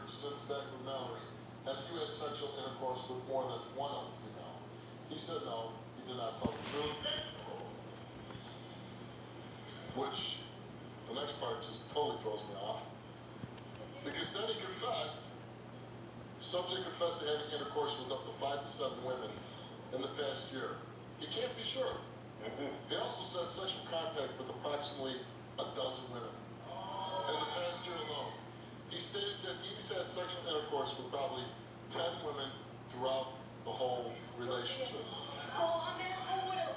since back with Mallory, have you had sexual intercourse with more than one other female? He said no, he did not tell the truth. Which, the next part just totally throws me off. Because then he confessed, subject confessed to having intercourse with up to 5 to 7 women in the past year. He can't be sure. He also said sexual contact with approximately a dozen women in the past year alone. He stated that he's had sexual intercourse with probably 10 women throughout the whole relationship. So, I mean, who would have